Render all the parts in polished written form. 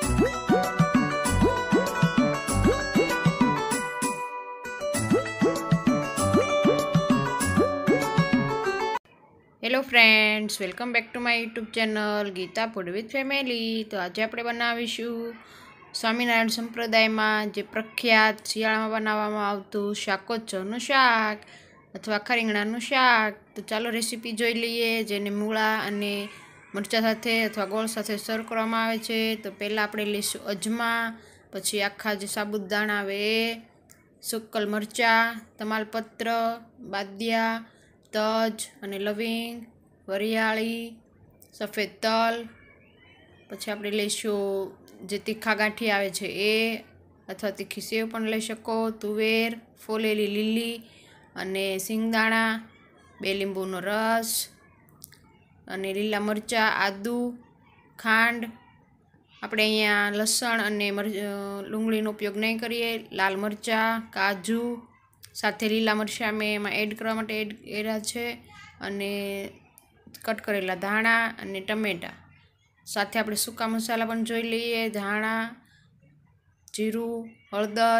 Hello friends, welcome back to my YouTube channel Geeta food with family. तो आज આપણે બનાવીશું સ્વામિનારાયણ સંપ્રદાયમાં જે પ્રખ્યાત શિયાળામાં બનાવવામાં આવતું શાકોત્સવનું શાક અથવા આખા રીંગણાનું શાક। તો ચાલો રેસીપી જોઈ લઈએ, જેને મૂળા અને મરચાં સાથે અથવા ગોળ સાથે સર્વ કરવામાં આવે છે। તો પહેલાં આપણે લઈશું અજમા, પછી આખા જે સાબુદાણા આવે એ, સુક્કલ મરચાં, તમાલપત્ર, બાદિયા, તજ અને લવિંગ, વરિયાળી, સફેદ તલ, પછી આપણે લઈશું જે તીખા ગાંઠી આવે છે એ, અથવા તીખી સેવ પણ લઈ શકો, તુવેર, ફોલેલી લીલી અને સિંગદાણા, 2 લીંબુનો રસ અને લીલા મરચાં, આદુ, ખાંડ। આપણે અહીંયા લસણ અને ડુંગળીનો ઉપયોગ નહીં કરીએ। લાલ મરચાં, કાજુ સાથે લીલા મરચાં મેં એમાં એડ કરવા માટે એડા છે, અને કટ કરેલા ધાણા અને ટમેટાં સાથે આપણે સૂકા મસાલા પણ જોઈ લઈએ। ધાણા, જીરું, હળદર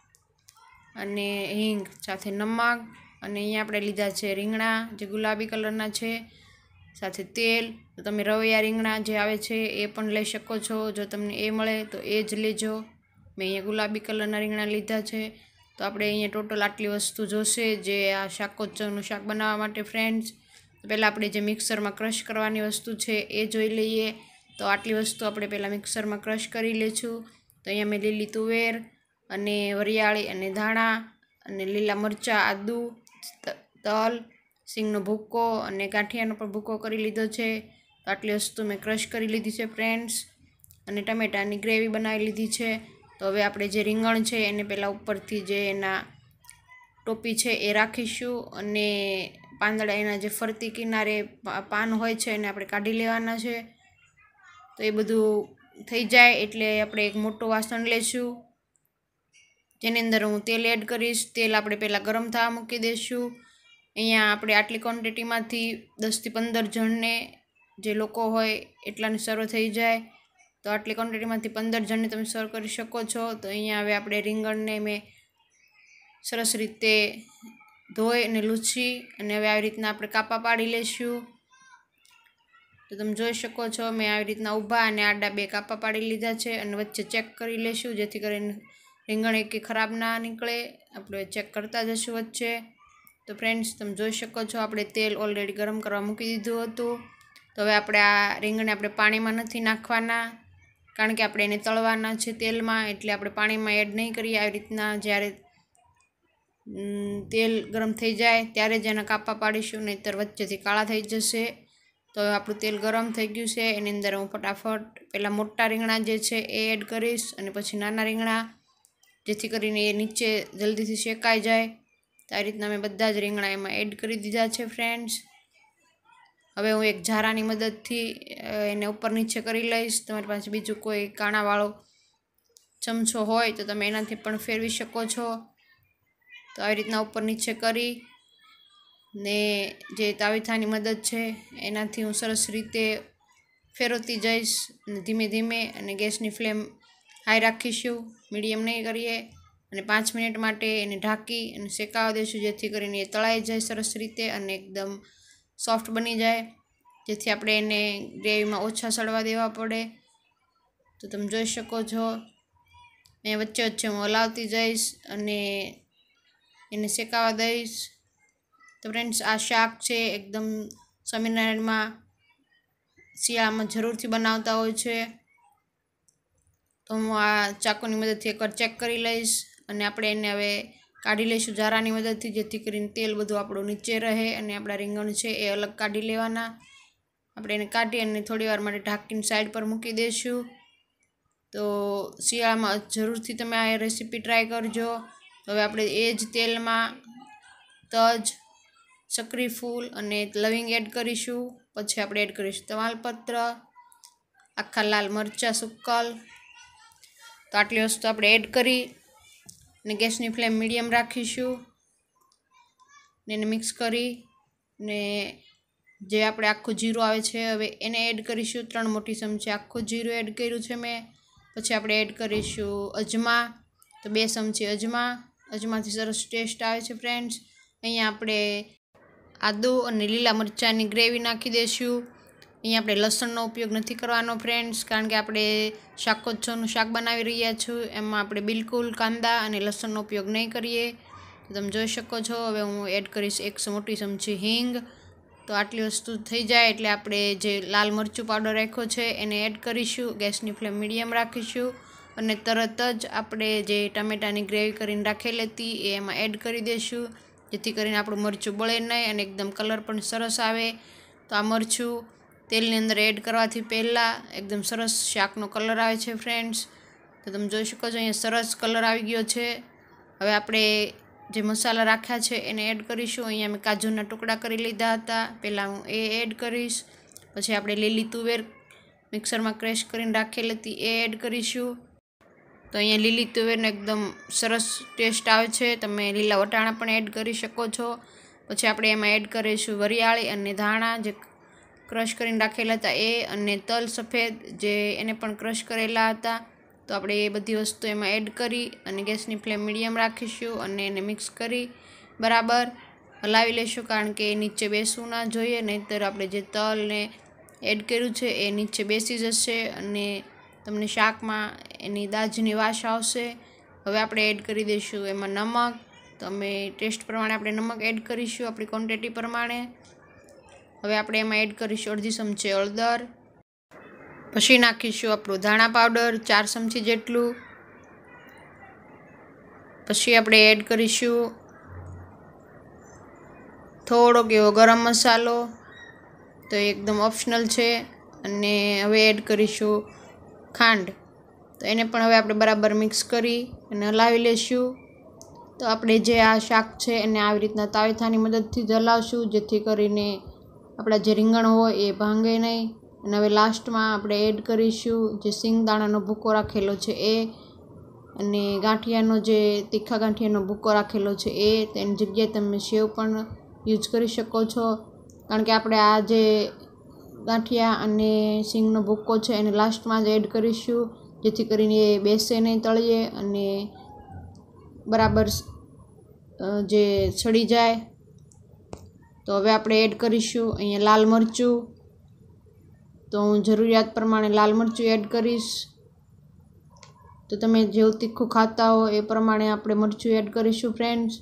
અને હિંગ સાથે નમક, અને અહીંયા આપણે લીધા છે રીંગણા જે ગુલાબી કલરના છે, સાથે તેલ। તો તમે રવૈયા રીંગણા જે આવે છે એ પણ લઈ શકો છો, જો તમને એ મળે તો એ જ લેજો। મેં અહીંયા ગુલાબી કલરના રીંગણા લીધા છે। તો આપણે અહીંયા ટોટલ આટલી વસ્તુ જોશે જે આ શાકોત્સવનું શાક બનાવવા માટે ફ્રેન્ડ્સ। પહેલાં આપણે જે મિક્સરમાં ક્રશ કરવાની વસ્તુ છે એ જોઈ લઈએ। તો આટલી વસ્તુ આપણે પહેલાં મિક્સરમાં ક્રશ કરી લઈશું। તો અહીંયા મેં લીલી તુવેર અને વરિયાળી અને ધાણા અને લીલા મરચાં, આદુ, તલ, સિંગનો ભૂકો અને ગાંઠિયાનો પણ ભૂકો કરી લીધો છે। તો આટલી વસ્તુ મેં ક્રશ કરી લીધી છે ફ્રેન્ડ્સ, અને ટમેટાની ગ્રેવી બનાવી લીધી છે। તો હવે આપણે જે રીંગણ છે એને પહેલાં ઉપરથી જે એના ટોપી છે એ રાખીશું, અને પાંદડા એના જે ફરતી કિનારે પાન હોય છે એને આપણે કાઢી લેવાના છે। તો એ બધું થઈ જાય એટલે આપણે એક મોટું વાસણ લઈશું, જેની અંદર હું તેલ એડ કરીશ। તેલ આપણે પહેલાં ગરમ થવા મૂકી દઈશું। અહીંયા આપણે આટલી ક્વોન્ટિટીમાંથી 10 થી 15 જણને જે લોકો હોય એટલાને સર્વ થઈ જાય। તો આટલી ક્વોન્ટિટીમાંથી 15 જણને તમે સર્વ કરી શકો છો। તો અહીંયા હવે આપણે રીંગણને મેં સરસ રીતે ધોઈ અને લૂછી અને હવે આવી રીતના આપણે કાપા પાડી લઈશું। તો તમે જોઈ શકો છો મેં આવી રીતના ઊભા અને આડા 2 કાપા પાડી લીધા છે, અને વચ્ચે ચેક કરી લઈશું જેથી કરીને રીંગણ એકે ખરાબ ના નીકળે। આપણે ચેક કરતા જઈશું વચ્ચે। તો ફ્રેન્ડ્સ તમે જોઈ શકો છો આપણે તેલ ઓલરેડી ગરમ કરવા મૂકી દીધું હતું। તો હવે આપણે આ રીંગણને આપણે પાણીમાં નથી નાખવાના, કારણ કે આપણે એને તળવાના છે તેલમાં, એટલે આપણે પાણીમાં એડ નહીં કરીએ। આવી રીતના જ્યારે તેલ ગરમ થઈ જાય ત્યારે જ એના કાપા પાડીશું, નહીંતર વચ્ચેથી કાળા થઈ જશે। તો હવે આપણું તેલ ગરમ થઈ ગયું છે, એની અંદર હું ફટાફટ પહેલાં મોટા રીંગણા જે છે એ એડ કરીશ, અને પછી નાના રીંગણા, જેથી કરીને એ નીચે જલ્દીથી શેકાઈ જાય। તો આ રીતના મેં બધા જ રીંગણા એમાં એડ કરી દીધા છે ફ્રેન્ડ્સ। હવે હું એક ઝારાની મદદથી એને ઉપર નીચે કરી લઈશ। તમારી પાસે બીજું કોઈ કાણાવાળો ચમચો હોય તો તમે એનાથી પણ ફેરવી શકો છો। તો આવી રીતના ઉપર નીચે કરી ને જે તાવીથાની મદદ છે એનાથી હું સરસ રીતે ફેરવતી જઈશ, અને ધીમે ધીમે, અને ગેસની ફ્લેમ હાઈ રાખીશું, મીડિયમ નહીં કરીએ, અને 5 મિનિટ માટે એને ઢાંકી અને શેકાવા દઈશું, જેથી કરીને એ તળાઈ જાય સરસ રીતે અને એકદમ સોફ્ટ બની જાય, જેથી આપણે એને ગ્રેવીમાં ઓછા સળવા દેવા પડે। તો તમે જોઈ શકો છો મેં વચ્ચે વચ્ચે હું હલાવતી જઈશ અને એને શેકાવા દઈશ। તો ફ્રેન્ડ્સ આ શાક છે એકદમ સ્વામિનારાયણમાં શિયાળામાં જરૂરથી બનાવતા હોય છે। તો હું આ ચાકુની મદદથી એકવાર ચેક કરી લઈશ, અને આપણે એને હવે કાઢી લઈશું ઝારાની મદદથી, જેથી કરીને તેલ બધું આપણું નીચે રહે, અને આપણા રીંગણ છે એ અલગ કાઢી લેવાના। આપણે એને કાઢી અને થોડી વાર માટે ઢાંકીને સાઈડ પર મૂકી દઈશું। તો શિયાળામાં જરૂરથી તમે આ રેસીપી ટ્રાય કરજો। તો હવે આપણે એ જ તેલમાં તજ, ચક્રી ફૂલ અને લવિંગ એડ કરીશું, પછી આપણે એડ કરીશું તમાલપત્ર, આખા લાલ મરચાં સુક્કલ। તો આટલી વસ્તુ આપણે એડ કરી અને ગેસની ફ્લેમ મીડિયમ રાખીશું, ને એને મિક્સ કરી ને જે આપણે આખું જીરું આવે છે હવે એને એડ કરીશું। 3 મોટી ચમચી આખું જીરું એડ કર્યું છે મેં, પછી આપણે એડ કરીશું અજમા, તો 2 ચમચી અજમાથી સરસ ટેસ્ટ આવે છે ફ્રેન્ડ્સ। અહીંયા આપણે આદુ અને લીલા મરચાંની ગ્રેવી નાખી દઈશું। અહીંયા આપણે લસણનો ઉપયોગ નથી કરવાનો ફ્રેન્ડ્સ, કારણ કે આપણે શાકોત્સવનું શાક બનાવી રહ્યા છું, એમાં આપણે બિલકુલ કાંદા અને લસણનો ઉપયોગ નહીં કરીએ। તમે જોઈ શકો છો। હવે હું એડ કરીશ 1 મોટી ચમચી હિંગ। તો આટલી વસ્તુ થઈ જાય એટલે આપણે જે લાલ મરચું પાવડર રાખ્યો છે એને એડ કરીશું। ગેસની ફ્લેમ મીડિયમ રાખીશું અને તરત જ આપણે જે ટામેટાની ગ્રેવી કરીને રાખેલી હતી એ એમાં એડ કરી દઈશું, જેથી કરીને આપણું મરચું બળે નહીં અને એકદમ કલર પણ સરસ આવે। તો આ મરચું તેલની અંદર એડ કરવાથી પહેલાં એકદમ સરસ શાકનો કલર આવે છે ફ્રેન્ડ્સ। તો તમે જોઈ શકો છો અહીંયા સરસ કલર આવી ગયો છે। હવે આપણે જે મસાલા રાખ્યા છે એને એડ કરીશું। અહીંયા મેં કાજુના ટુકડા કરી લીધા હતા, પહેલાં હું એ એડ કરીશ। પછી આપણે લીલી તુવેર મિક્સરમાં ક્રેશ કરીને રાખેલી હતી એ એડ કરીશું। તો અહીંયા લીલી તુવેરનો એકદમ સરસ ટેસ્ટ આવે છે, તમે લીલા વટાણા પણ એડ કરી શકો છો। પછી આપણે એમાં એડ કરીશું વરિયાળી અને ધાણા જે ક્રશ કરીને રાખેલા હતા એ, અને તલ સફેદ જે એને પણ ક્રશ કરેલા હતા। તો આપણે એ બધી વસ્તુ એમાં એડ કરી અને ગેસની ફ્લેમ મીડિયમ રાખીશું અને એને મિક્સ કરી બરાબર હલાવી લઈશું, કારણ કે એ નીચે બેસવું ના જોઈએ, નહીંતર આપણે જે તલને એડ કર્યું છે એ નીચે બેસી જશે અને તમને શાકમાં એની દાજની વાસ આવશે। હવે આપણે એડ કરી દઈશું એમાં નમક, તો અમે ટેસ્ટ પ્રમાણે આપણે નમક એડ કરીશું આપણી ક્વોન્ટિટી પ્રમાણે। હવે આપણે એમાં એડ કરીશું અડધી ચમચી હળદર, પછી નાખીશું આપણું ધાણા પાવડર 4 ચમચી જેટલું, પછી આપણે એડ કરીશું થોડોક એવો ગરમ મસાલો, તો એકદમ ઓપ્શનલ છે। અને હવે એડ કરીશું ખાંડ, તો એને પણ હવે આપણે બરાબર મિક્સ કરી અને હલાવી લઈશું। તો આપણે જે આ શાક છે એને આવી રીતના તાવેથાની મદદથી જ હલાવશું, જેથી કરીને આપણા જે રીંગણ હોય એ ભાંગે નહીં। અને હવે લાસ્ટમાં આપણે એડ કરીશું જે સિંગદાણાનો ભૂકો રાખેલો છે એ, અને ગાંઠિયાનો જે તીખા ગાંઠિયાનો ભૂકો રાખેલો છે એ, તેની જગ્યાએ તમે સેવ પણ યુઝ કરી શકો છો, કારણ કે આપણે આ જે ગાંઠિયા અને સિંગનો ભૂકો છે એને લાસ્ટમાં જ એડ કરીશું, જેથી કરીને એ બેસે નહીં તળીએ અને બરાબર જે સડી જાય। તો હવે આપણે એડ કરીશું અહીંયા લાલ મરચું, તો હું જરૂરિયાત પ્રમાણે લાલ મરચું એડ કરીશ। તો તમે જેવું તીખું ખાતા હો એ પ્રમાણે આપણે મરચું એડ કરીશું ફ્રેન્ડ્સ।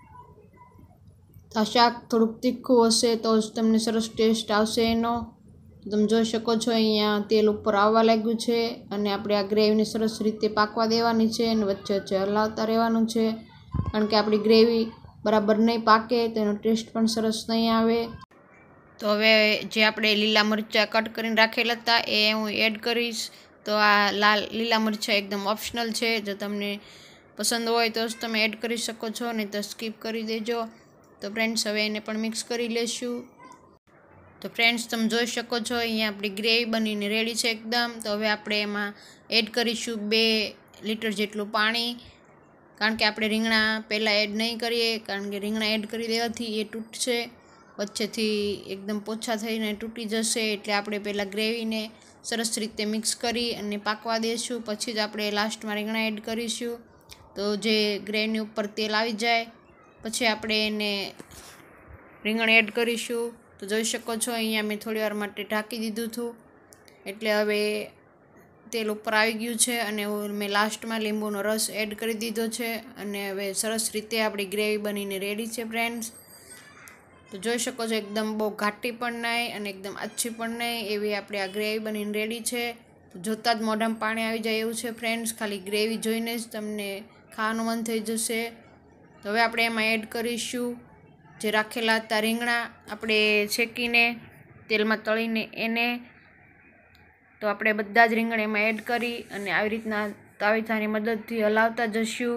આ શાક થોડુંક તીખું હશે તો જ તમને સરસ ટેસ્ટ આવશે એનો। તમે જોઈ શકો છો અહીંયા તેલ ઉપર આવવા લાગ્યું છે અને આપણે આ ગ્રેવીને સરસ રીતે પાકવા દેવાની છે અને વચ્ચે વચ્ચે હલાવતા રહેવાનું છે, કારણ કે આપણી ગ્રેવી બરાબર નહીં પાકે તો એનો ટેસ્ટ પણ સરસ નહીં આવે। તો હવે જે આપણે લીલા મરચાં કટ કરીને રાખેલા હતા એ હું એડ કરીશ। તો આ લીલા મરચાં એકદમ ઓપ્શનલ છે, જો તમને પસંદ હોય તો જ તમે એડ કરી શકો છો, નહીં તો સ્કીપ કરી દેજો। તો ફ્રેન્ડ્સ હવે એને પણ મિક્સ કરી લેશું। તો ફ્રેન્ડ્સ તમે જોઈ શકો છો અહીંયા આપણી ગ્રેવી બનીને રેડી છે એકદમ। તો હવે આપણે એમાં એડ કરીશું 2 લીટર જેટલું પાણી, કારણ કે આપણે રીંગણા પહેલાં એડ નહીં કરીએ, કારણ કે રીંગણા એડ કરી દેવાથી એ તૂટશે, વચ્ચેથી એકદમ પોછા થઈને તૂટી જશે, એટલે આપણે પહેલાં ગ્રેવીને સરસ રીતે મિક્સ કરી અને પાકવા દઈશું, પછી જ આપણે લાસ્ટમાં રીંગણા એડ કરીશું। તો જે ગ્રેવીની ઉપર તેલ આવી જાય પછી આપણે એને રીંગણ એડ કરીશું। તો જોઈ શકો છો અહીંયા મેં થોડી વાર માટે ઢાંકી દીધું હતું, એટલે હવે તેલ ઉપર આવી ગયું છે અને મેં લાસ્ટમાં લીંબુનો રસ એડ કરી દીધો છે અને હવે સરસ રીતે આપણી ગ્રેવી બનીને રેડી છે ફ્રેન્ડ્સ। તો જોઈ શકો છો એકદમ બહુ ઘાટી પણ નહીં અને એકદમ આછી પણ નહીં, એવી આપણી આ ગ્રેવી બનીને રેડી છે। તો જોતાં જ મોઢામાં પાણી આવી જાય એવું છે ફ્રેન્ડ્સ, ખાલી ગ્રેવી જોઈને જ તમને ખાવાનું મન થઈ જશે। તો હવે આપણે એમાં એડ કરીશું જે રાખેલા હતા રીંગણા આપણે શેકીને તેલમાં તળીને એને। તો આપણે બધા જ રીંગણ એમાં એડ કરી અને આવી રીતના તાવેથાની મદદથી હલાવતા જશું।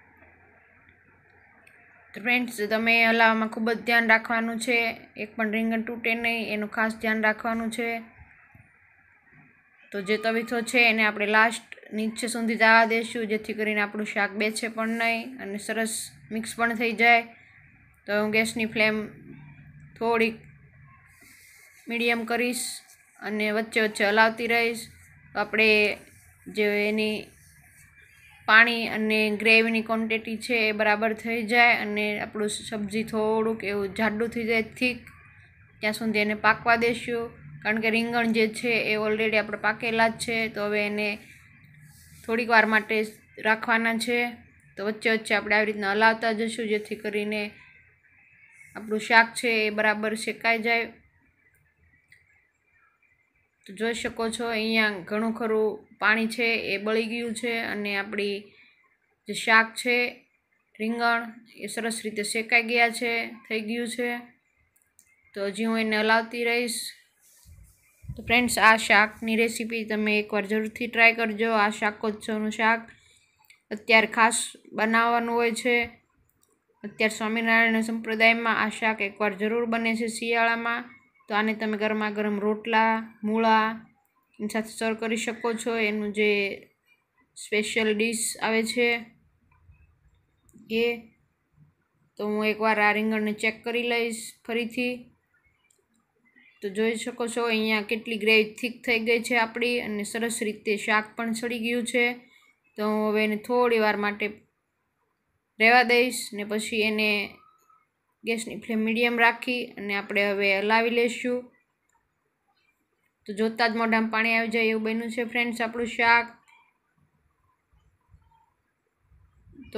તો ફ્રેન્ડ્સ તમે હલાવવામાં ખૂબ જ ધ્યાન રાખવાનું છે, એક પણ રીંગણ તૂટે નહીં એનું ખાસ ધ્યાન રાખવાનું છે। તો જે તવીથો છે એને આપણે લાસ્ટ નીચે સુધી જવા દઈશું, જેથી કરીને આપણું શાક બેસે પણ નહીં અને સરસ મિક્સ પણ થઈ જાય। તો હું ગેસની ફ્લેમ થોડીક મીડિયમ કરીશ અને વચ્ચે વચ્ચે હલાવતી રહીશ। તો આપણે જે એની પાણી અને ગ્રેવીની ક્વોન્ટિટી છે એ બરાબર થઈ જાય અને આપણું સબ્જી થોડુંક એવું જાડું થઈ જાય થીક, ત્યાં સુધી એને પાકવા દેશું. કારણ કે રીંગણ જે છે એ ઓલરેડી આપણે પાકેલા જ છે, તો હવે એને થોડીક વાર માટે રાખવાના છે. તો વચ્ચે વચ્ચે આપણે આવી રીતના હલાવતા જઈશું, જેથી કરીને આપણું શાક છે એ બરાબર શેકાઈ જાય. તો જોઈ શકો છો અહીંયા ઘણું ખરું પાણી છે એ બળી ગયું છે અને આપણી જે શાક છે રીંગણ એ સરસ રીતે શેકાઈ ગયા છે, થઈ ગયું છે. તો હજી હું એને હલાવતી રહીશ. તો ફ્રેન્ડ્સ, આ શાકની રેસીપી તમે એકવાર જરૂરથી ટ્રાય કરજો. આ શાકોત્સવનું શાક અત્યારે ખાસ બનાવવાનું હોય છે. અત્યારે સ્વામિનારાયણ સંપ્રદાયમાં આ શાક એકવાર જરૂર બને છે શિયાળામાં. તો આને તમે ગરમા ગરમ રોટલા, મૂળા એની સાથે સર્વ કરી શકો છો. એનું જે સ્પેશિયલ ડીશ આવે છે એ. તો હું એકવાર આ રીંગણને ચેક કરી લઈશ ફરીથી. તો જોઈ શકો છો અહીંયા કેટલી ગ્રેવી થીક થઈ ગઈ છે આપણી, અને સરસ રીતે શાક પણ સડી ગયું છે. તો હું હવે એને થોડી વાર માટે રહેવા દઈશ ને પછી એને ગેસની ફ્લેમ મીડિયમ રાખી અને આપણે હવે હલાવી લઈશું. તો જોતાં જ મોઢામાં પાણી આવી જાય એવું બન્યું છે ફ્રેન્ડ્સ આપણું શાક. તો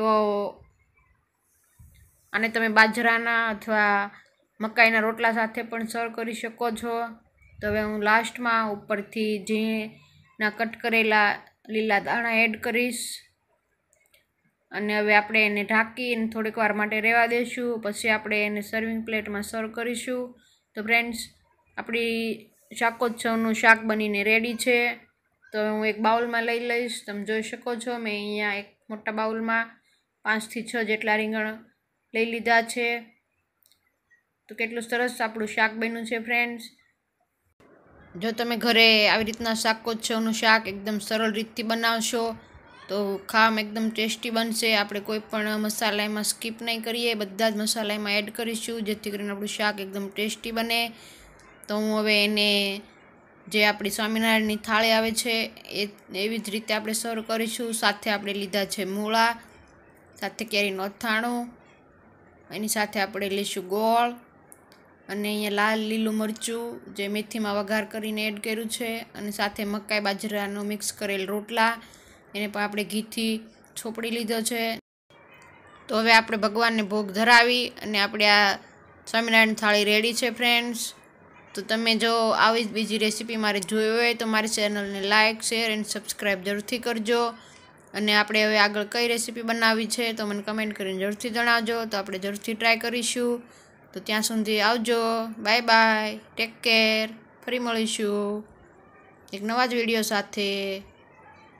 આને તમે બાજરાના અથવા મકાઈના રોટલા સાથે પણ સર્વ કરી શકો છો. તો હવે હું લાસ્ટમાં ઉપરથી ઝીણા કટ કરેલા લીલા દાણા એડ કરીશ અને હવે આપણે એને ઢાંકીને થોડીક વાર માટે રહેવા દઈશું. પછી આપણે એને સર્વિંગ પ્લેટમાં સર્વ કરીશું. તો ફ્રેન્ડ્સ, આપણી શાકોત્સવનું શાક બનીને રેડી છે. તો હું એક બાઉલમાં લઈ લઈશ. તમે જોઈ શકો છો મેં અહીંયા એક મોટા બાઉલમાં 5 થી 6 જેટલા રીંગણ લઈ લીધા છે. તો કેટલું સરસ આપણું શાક બન્યું છે ફ્રેન્ડ્સ. જો તમે ઘરે આવી રીતના શાકોત્સવનું શાક એકદમ સરળ રીતથી બનાવશો તો ખાવામાં એકદમ ટેસ્ટી બનશે. આપણે કોઈ પણ મસાલા એમાં સ્કીપ નહીં કરીએ, બધા જ મસાલા એમાં એડ કરીશું, જેથી કરીને આપણું શાક એકદમ ટેસ્ટી બને. તો હું હવે એને જે આપણી સ્વામિનારાયણની થાળી આવે છે એવી જ રીતે આપણે સર્વ કરીશું. સાથે આપણે લીધા છે મૂળા, સાથે કેરીનું અથાણું, એની સાથે આપણે લઈશું ગોળ અને અહીંયા લાલ લીલું મરચું જે મેથીમાં વઘાર કરીને એડ કર્યું છે, અને સાથે મકાઈ બાજરાનો મિક્સ કરેલ રોટલા, એને પણ આપણે ઘીથી ચોપડી લીધો છે. તો હવે આપણે ભગવાનને ભોગ ધરાવી અને આપણે આ સ્વામિનારાયણ થાળી રેડી છે ફ્રેન્ડ્સ. તો તમે જો આવી જ બીજી રેસીપી મારે જોઈ હોય તો મારી ચેનલને લાઇક, શેર એન્ડ સબસ્ક્રાઈબ જરૂરથી કરજો. અને આપણે હવે આગળ કઈ રેસીપી બનાવવી છે તો મને કમેન્ટ કરીને જરૂરથી જણાવજો. તો આપણે જરૂરથી ટ્રાય કરીશું. તો ત્યાં સુધી આવજો, બાય બાય, ટેક કેર. ફરી મળીશું એક નવા જ વિડીયો સાથે.